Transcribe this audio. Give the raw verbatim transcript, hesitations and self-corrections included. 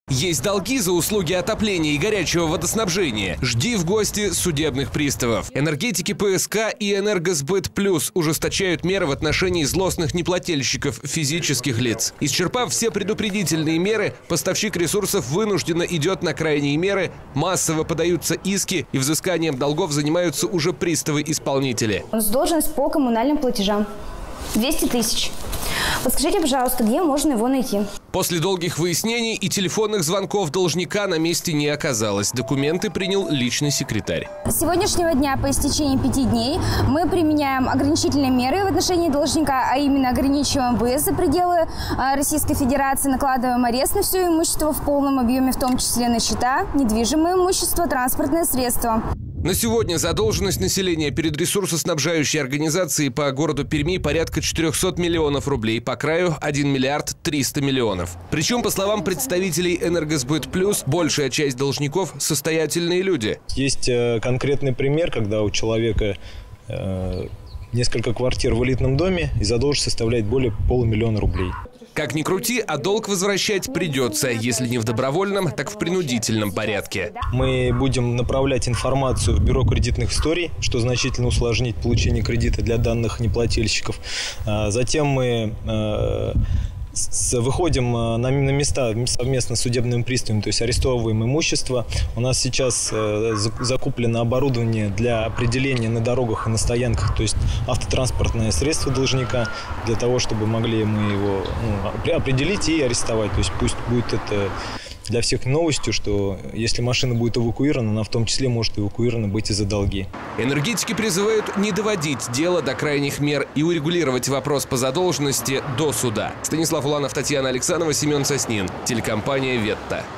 Есть долги за услуги отопления и горячего водоснабжения. Жди в гости судебных приставов. Энергетики ПСК и Энергосбыт Плюс ужесточают меры в отношении злостных неплательщиков физических лиц. Исчерпав все предупредительные меры, поставщик ресурсов вынужденно идет на крайние меры, массово подаются иски и взысканием долгов занимаются уже приставы-исполнители. Задолженность по коммунальным платежам двести тысяч. Подскажите, пожалуйста, где можно его найти? После долгих выяснений и телефонных звонков должника на месте не оказалось. Документы принял личный секретарь. С сегодняшнего дня по истечении пяти дней мы применяем ограничительные меры в отношении должника, а именно ограничиваем выезд за пределы Российской Федерации, накладываем арест на все имущество в полном объеме, в том числе на счета, недвижимое имущество, транспортные средства. На сегодня задолженность населения перед ресурсоснабжающей организацией по городу Перми порядка четырёхсот миллионов рублей, по краю один миллиард триста миллионов. Причем, по словам представителей Энергосбыт Плюс, большая часть должников – состоятельные люди. Есть конкретный пример, когда у человека э, несколько квартир в элитном доме и задолженность составляет более полумиллиона рублей. Как ни крути, а долг возвращать придется, если не в добровольном, так в принудительном порядке. Мы будем направлять информацию в Бюро кредитных историй, что значительно усложнит получение кредита для данных неплательщиков. Затем мы выходим на места совместно с судебными приставами, то есть арестовываем имущество. У нас сейчас закуплено оборудование для определения на дорогах и на стоянках, то есть автотранспортное средство должника, для того, чтобы могли мы его ну, определить и арестовать. То есть пусть будет это для всех новостью, что если машина будет эвакуирована, она в том числе может эвакуирована быть и за долги. Энергетики призывают не доводить дело до крайних мер и урегулировать вопрос по задолженности до суда. Станислав Уланов, Татьяна Александрова, Семен Соснин. Телекомпания «Ветта».